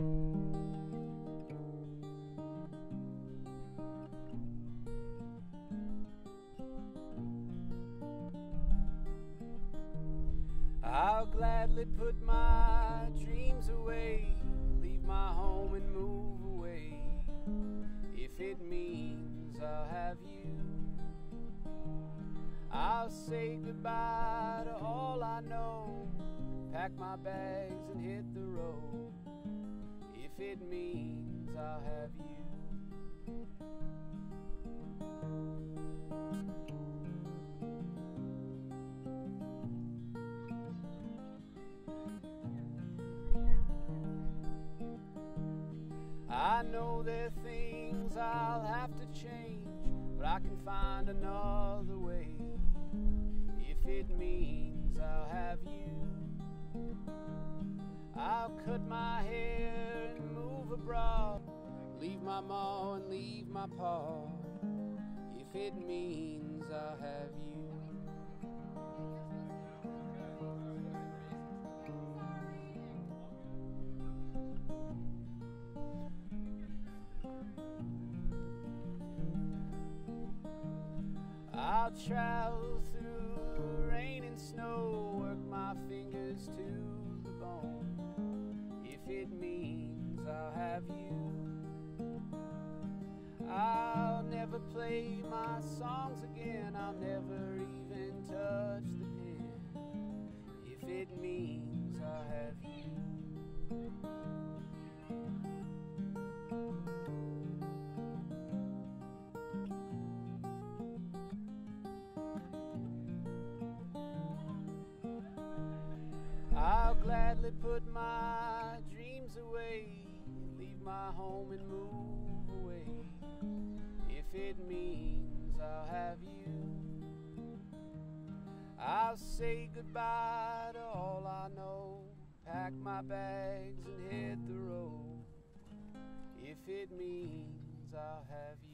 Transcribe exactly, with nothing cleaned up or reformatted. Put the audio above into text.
I'll gladly put my dreams away, leave my home and move away, if it means I'll have you. I'll say goodbye to all I know, pack my bags and hit the road, if it means I'll have you. I know there are things I'll have to change, but I can find another way, if it means I'll have you. I'll cut my hair and move abroad, leave my ma and leave my pa, if it means I'll have you. I'll travel through rain and snow, work my fingers to the bone, if it means I'll have you. I'll never play my songs again, I'll never even touch the pen, if it means I'll have you. I'll gladly put my dreams away, leave my home and move away, if it means I'll have you. I'll say goodbye to all I know, pack my bags and hit the road, if it means I'll have you.